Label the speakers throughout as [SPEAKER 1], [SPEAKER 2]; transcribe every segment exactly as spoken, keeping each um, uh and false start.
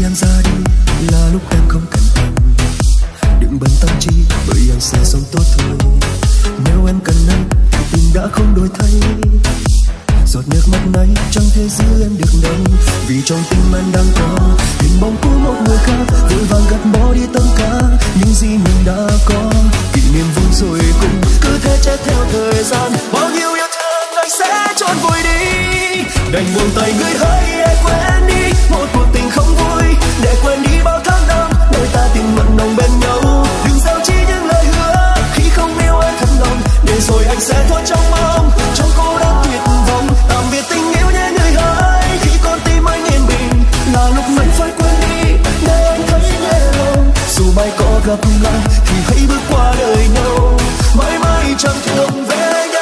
[SPEAKER 1] em ra đi là lúc em không cần anh. Đừng bận tâm trí bởi anh sẽ sống tốt thôi. Nếu em cần anh thì tình đã không đổi thay. Giọt nước mắt này chẳng thể giữ em được đâu, vì trong tim anh đang có hình bóng của một người khác. Vội vàng gạt bỏ đi tất cả những gì mình đã có, kỷ niệm vui rồi cũng cứ thế chết theo thời gian. Bao nhiêu yêu thương anh sẽ trốn vùi đi, đành buông tay người hỡi để quên đi một cuộc tình không vui, để quên đi bao tháng năm đôi ta tình mặn nồng bên nhau. Đừng gieo chỉ những lời hứa khi không yêu ai thật lòng, để rồi anh sẽ thôi trong mong trong cô đơn tuyệt vọng. Tạm biệt tình yêu nhé người hỡi, khi con tim anh yên bình là lúc mình phải quên đi để anh thấy nhẹ lòng. Dù mai có gặp lại thì hãy bước qua đời nhau, mãi mãi chẳng thương về nhau.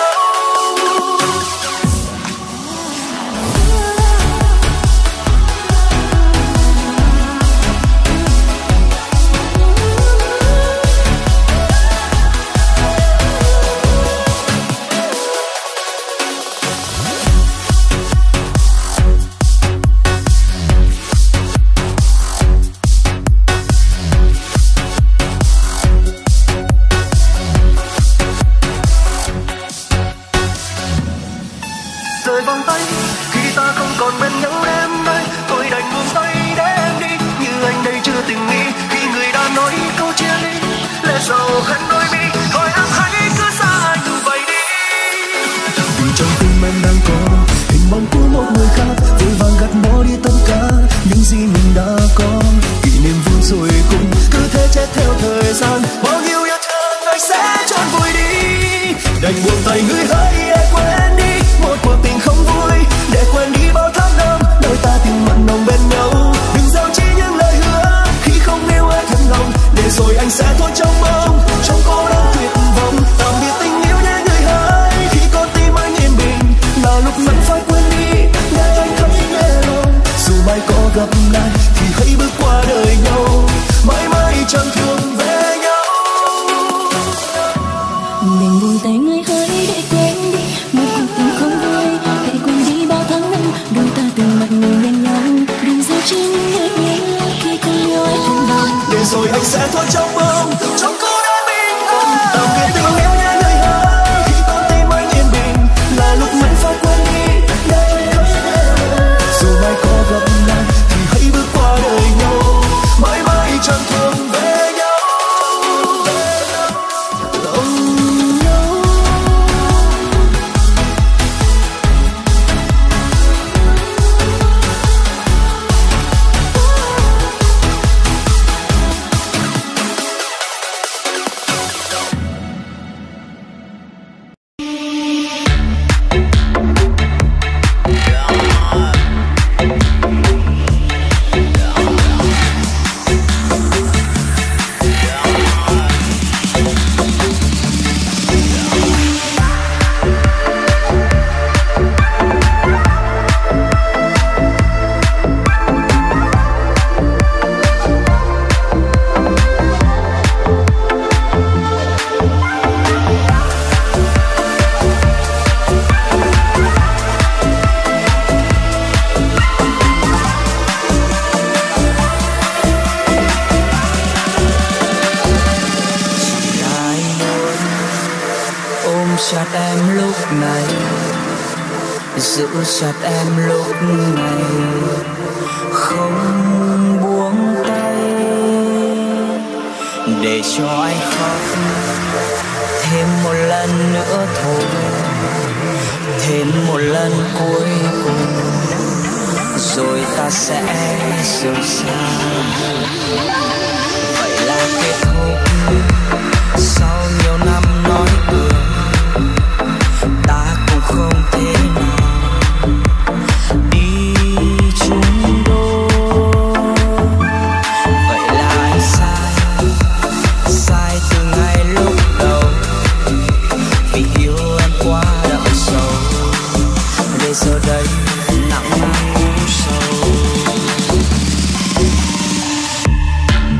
[SPEAKER 1] Rời vòng tay khi ta không còn bên nhau em ơi, tôi đành buông tay để em đi như anh đây chưa từng nghĩ. Khi người đã nói câu chia ly lẽ sầu khăn đôi mi, thôi em hãy cứ xa anh vậy đi. Vì trong tim em đang có hình bóng của một người khác, vội vàng gạt bỏ đi tất cả những gì mình đã có, kỷ niệm vui rồi cũng cứ thế chết theo thời gian. Bao nhiêu yêu thương anh sẽ trốn vùi đi, đành buông tay người hỡi để quên đi một cuộc tình không vui, để quên đi bao tháng năm đôi ta tình mặn nồng bên nhau. Đừng gieo chỉ những lời hứa khi không yêu ai thật lòng, để rồi anh sẽ thôi trong mong trong cô đơn tuyệt vọng. Tạm biệt tình yêu nhé người hỡi, khi con tim anh yên bình là lúc mình phải quên đi để anh thấy nhẹ lòng. Dù mai có gặp lại thì hãy bước qua đời nhau, mãi mãi chẳng thương về nhau.
[SPEAKER 2] Mình buông tay người hỡi để quên đi một cuộc tình không vui, để quên đi bao tháng năm đôi ta từng mặt người bên nhau. Đừng gieo chỉ những lời nhớ khi không yêu ai thật lòng,
[SPEAKER 1] để rồi anh sẽ thôi trong mong trong cô đơn bình an. Tạm biệt tình yêu nhé người hỡi, khi con tim anh yên bình là lúc mình phải quên đi để anh thấy nhẹ lòng. Dù mai có gặp lại thì hãy bước qua đời nhau, mãi mãi chẳng thương về nhau. Lòng nhau
[SPEAKER 3] chặt em lúc này, giữ chặt em lúc này, không buông tay, để cho anh khóc thêm một lần nữa thôi, thêm một lần cuối cùng, rồi ta sẽ rời xa. Vậy là kết thúc sau nhiều năm nói cười, ta cũng không thể nào đi chung đôi. Vậy là anh sai, sai từ ngay lúc đầu, vì yêu em quá đậm sâu, để giờ đây nặng nặng u sầu.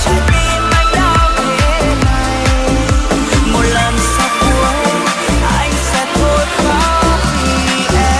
[SPEAKER 3] trái tim anh đau thế này. Một lần sau cuối anh sẽ thôi khóc vì em.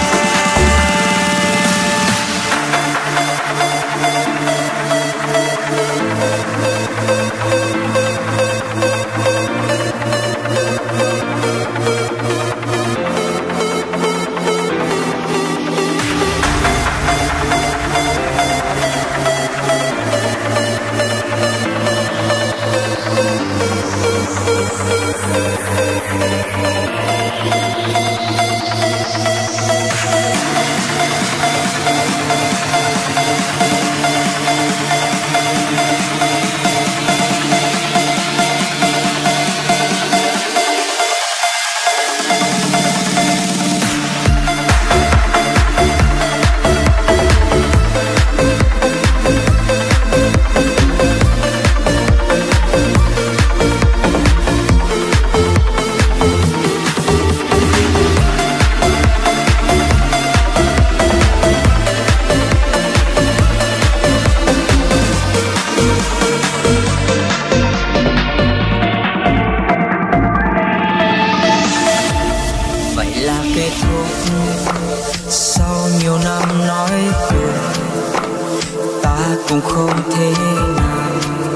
[SPEAKER 3] Sau nhiều năm nói cười, ta cũng không thể nào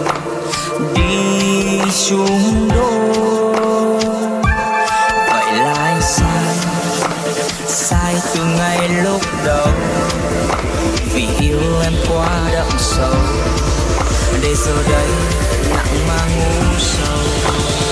[SPEAKER 3] đi chung đôi. Vậy là anh sai, sai từ ngay lúc đầu, vì yêu em quá đậm sâu, để giờ đây nặng mang u sầu.